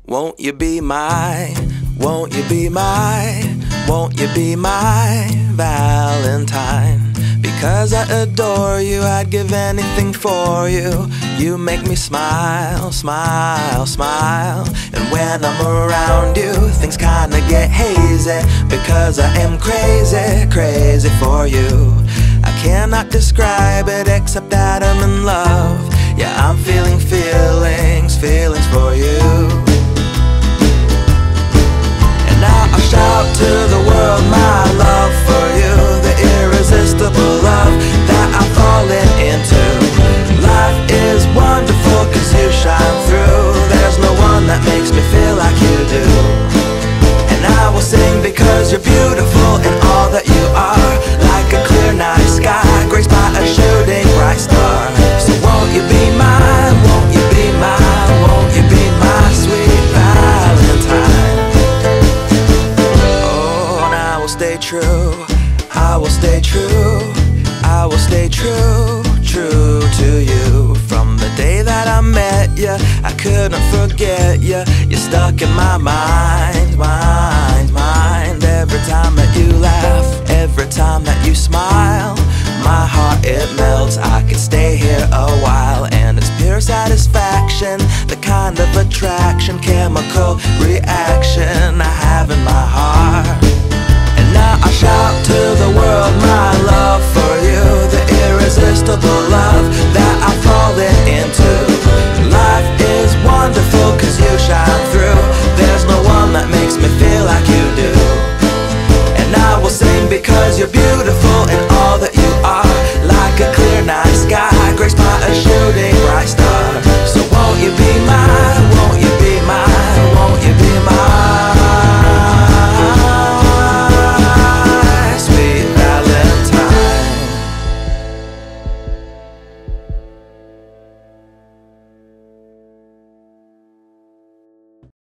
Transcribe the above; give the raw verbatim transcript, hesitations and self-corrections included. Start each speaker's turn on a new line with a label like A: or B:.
A: Won't you be my, won't you be my, won't you be my Valentine? Because I adore you, I'd give anything for you. You make me smile, smile, smile. And when I'm around you, things kinda get hazy, because I am crazy, crazy for you. I cannot describe it except that I'm in love. Yeah, I'm feeling feelings, feelings for you. And now I shout to the world my love for you, the irresistible love that I'm falling into. Life is wonderful cause you shine through. There's no one that makes me feel like you do. And I will sing because you're beautiful in all that you are, like a clear night sky graced by a shooting bright star. So won't you be mine, won't you be mine, won't you be my sweet Valentine? Oh, and I will stay true, I will stay true, I will stay true, true to you. From the day that I met you, I couldn't forget you. You're stuck in my mind, mind, mind. Every time that you laugh, every time that you smile, my heart it melts. I could stay here a while, and it's pure satisfaction, the kind of attraction, chemical reaction I have in my heart. And now I shout to the world my love